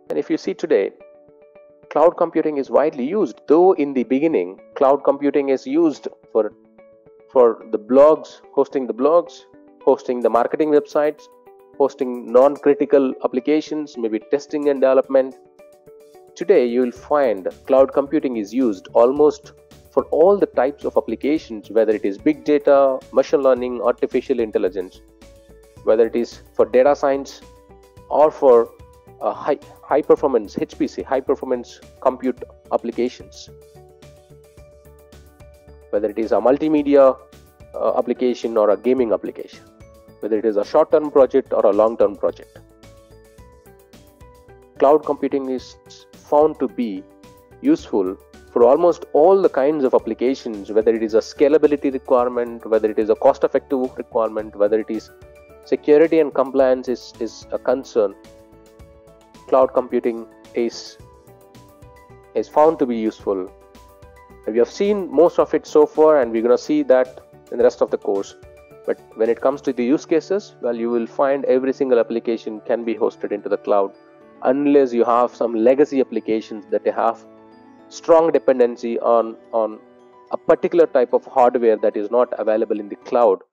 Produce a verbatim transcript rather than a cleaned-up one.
And if you see today, cloud computing is widely used, though in the beginning, cloud computing is used for, for the blogs, hosting the blogs, hosting the marketing websites, hosting non-critical applications, maybe testing and development. Today, you will find cloud computing is used almost for all the types of applications, whether it is big data, machine learning, artificial intelligence, whether it is for data science or for uh, high, high performance H P C, high performance compute applications, whether it is a multimedia uh, application or a gaming application, whether it is a short-term project or a long-term project. Cloud computing is found to be useful for almost all the kinds of applications, whether it is a scalability requirement, whether it is a cost-effective requirement, whether it is security and compliance is, is a concern. Cloud computing is, is found to be useful. And we have seen most of it so far, and we're going to see that in the rest of the course. But when it comes to the use cases, well, you will find every single application can be hosted into the cloud, unless you have some legacy applications that they have strong dependency on, on a particular type of hardware that is not available in the cloud.